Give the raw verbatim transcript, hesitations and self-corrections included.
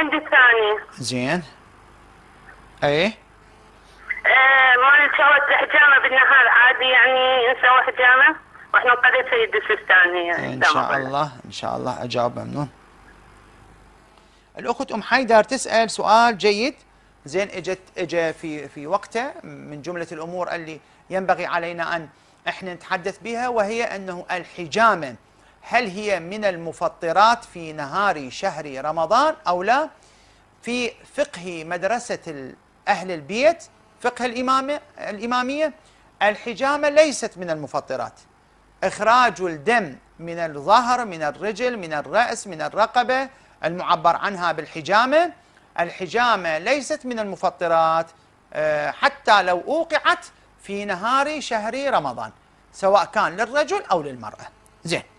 عندي الثاني. زين. اي آه ما نسوي حجامه بالنهار عادي، يعني نسوي حجامه واحنا نقضي سيد السيستان هي ان شاء الله ان شاء الله اجاوب ممنون. الاخت ام حيدر تسال سؤال جيد، زين اجت اجى في في وقته من جمله الامور اللي ينبغي علينا ان احنا نتحدث بها، وهي انه الحجامه هل هي من المفطرات في نهار شهر رمضان او لا؟ في فقه مدرسه اهل البيت، فقه الامامه الاماميه، الحجامه ليست من المفطرات. اخراج الدم من الظهر، من الرجل، من الراس، من الرقبه، المعبر عنها بالحجامه، الحجامه ليست من المفطرات حتى لو اوقعت في نهار شهر رمضان، سواء كان للرجل او للمراه. زين.